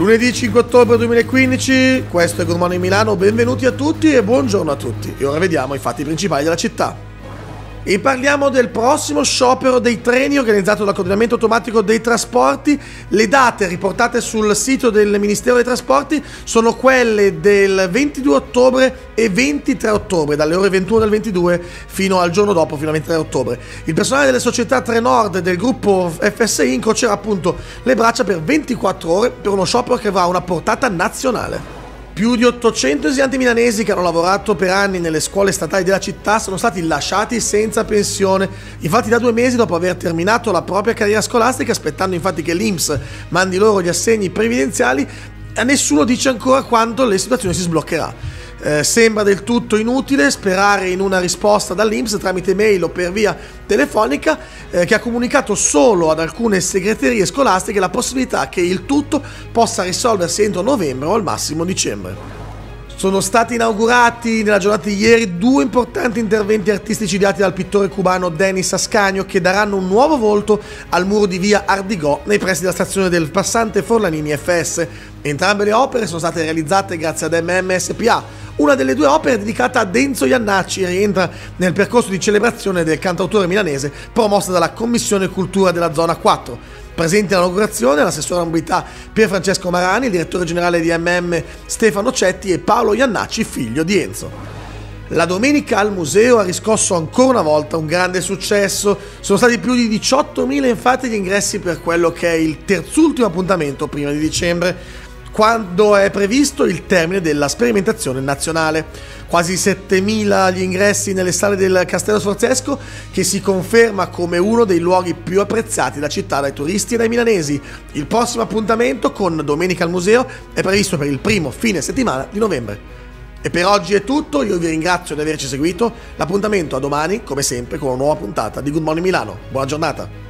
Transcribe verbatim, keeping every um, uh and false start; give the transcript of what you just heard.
Lunedì cinque ottobre duemilaquindici, questo è Good Morning Milano, benvenuti a tutti e buongiorno a tutti. E ora vediamo i fatti principali della città. E parliamo del prossimo sciopero dei treni organizzato dal coordinamento automatico dei trasporti. Le date riportate sul sito del Ministero dei Trasporti sono quelle del ventidue ottobre e ventitré ottobre, dalle ore ventuno del ventidue fino al giorno dopo, fino al ventitré ottobre. Il personale delle società Trenord del gruppo F S I incrocerà appunto le braccia per ventiquattro ore per uno sciopero che avrà una portata nazionale. Più di ottocento insegnanti milanesi che hanno lavorato per anni nelle scuole statali della città sono stati lasciati senza pensione. Infatti da due mesi dopo aver terminato la propria carriera scolastica, aspettando infatti che l'I N P S mandi loro gli assegni previdenziali, a nessuno dice ancora quando la situazione si sbloccherà. Eh, sembra del tutto inutile sperare in una risposta dall'I N P S tramite mail o per via telefonica, eh, che ha comunicato solo ad alcune segreterie scolastiche la possibilità che il tutto possa risolversi entro novembre o al massimo dicembre. Sono stati inaugurati nella giornata di ieri due importanti interventi artistici ideati dal pittore cubano Denis Ascanio, che daranno un nuovo volto al muro di via Ardigò nei pressi della stazione del passante Forlanini F S. Entrambe le opere sono state realizzate grazie ad M M S P A. Una delle due opere è dedicata a Enzo Jannacci e rientra nel percorso di celebrazione del cantautore milanese promossa dalla Commissione Cultura della Zona quattro. Presenti all'inaugurazione l'assessore alla mobilità Pier Francesco Marani, il direttore generale di M M Stefano Cetti e Paolo Jannacci, figlio di Enzo. La domenica al museo ha riscosso ancora una volta un grande successo. Sono stati più di diciottomila infatti gli ingressi per quello che è il terzultimo appuntamento prima di dicembre, quando è previsto il termine della sperimentazione nazionale. Quasi settemila gli ingressi nelle sale del Castello Sforzesco, che si conferma come uno dei luoghi più apprezzati da città dai turisti e dai milanesi. Il prossimo appuntamento con Domenica al Museo è previsto per il primo fine settimana di novembre. E per oggi è tutto, io vi ringrazio di averci seguito. L'appuntamento a domani, come sempre, con una nuova puntata di Good Morning Milano. Buona giornata!